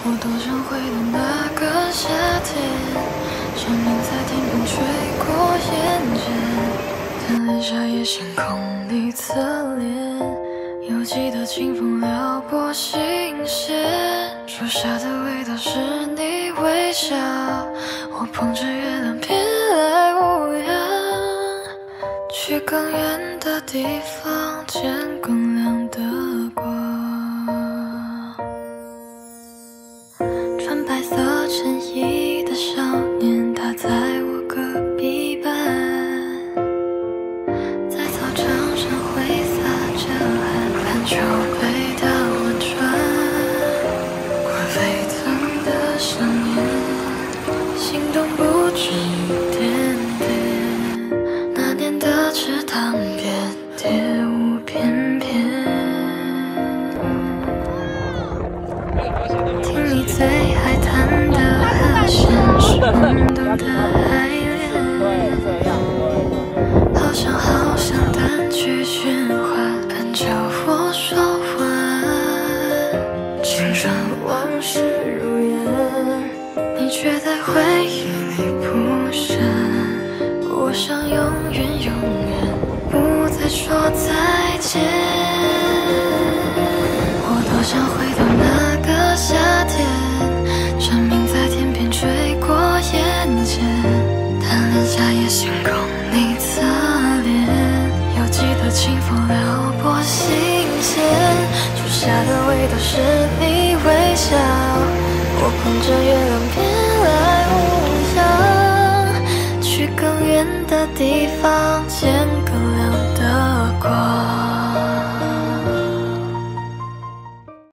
我多想回到那个夏天，蝉鸣在天边吹过眼间，贪恋夏夜星空你侧脸，犹记得清风撩拨心弦，树下的味道是你微笑，我捧着月亮偏爱无恙，去更远的地方见更亮的光。穿白色衬衣的少年，他在我隔壁班，在操场上挥洒着汗，篮球被打完转，快沸腾的想念，心动不止一点点，那年的池塘边蝶舞翩翩，听你最爱弹的和弦是懵懂的爱恋，好想好想单曲循环，跟着我说晚安，青春往事如烟，你却在回忆里扑闪，我想永远不再说再见，我多想回到那个夏天，蝉鸣在天边吹过眼前，贪恋夏夜星空你侧脸，犹记得清风撩拨心弦，树下的味道是你微笑，我捧着月亮偏来无恙，去更远的地方见更亮的光。